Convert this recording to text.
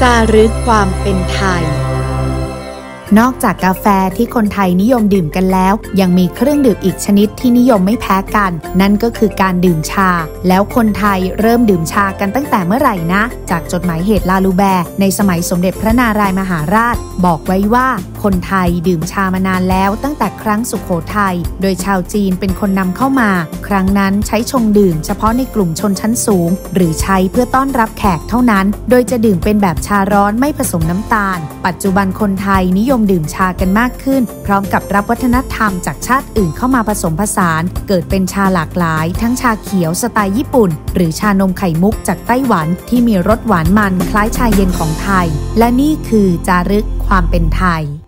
จารึกความเป็นไทยนอกจากกาแฟที่คนไทยนิยมดื่มกันแล้วยังมีเครื่องดื่มอีกชนิดที่นิยมไม่แพ้กันนั่นก็คือการดื่มชาแล้วคนไทยเริ่มดื่มชากันตั้งแต่เมื่อไหร่นะจากจดหมายเหตุลาลูแบร์ในสมัยสมเด็จพระนารายมหาราชบอกไว้ว่าคนไทยดื่มชามานานแล้วตั้งแต่ครั้งสุโขทัยโดยชาวจีนเป็นคนนำเข้ามาครั้งนั้นใช้ชงดื่มเฉพาะในกลุ่มชนชั้นสูงหรือใช้เพื่อต้อนรับแขกเท่านั้นโดยจะดื่มเป็นแบบชาร้อนไม่ผสมน้ำตาลปัจจุบันคนไทยนิยมดื่มชากันมากขึ้นพร้อมกับรับวัฒนธรรมจากชาติอื่นเข้ามาผสมผสานเกิดเป็นชาหลากหลายทั้งชาเขียวสไตล์ญี่ปุ่นหรือชานมไข่มุกจากไต้หวันที่มีรสหวานมันคล้ายชาเย็นของไทยและนี่คือจารึกความเป็นไทย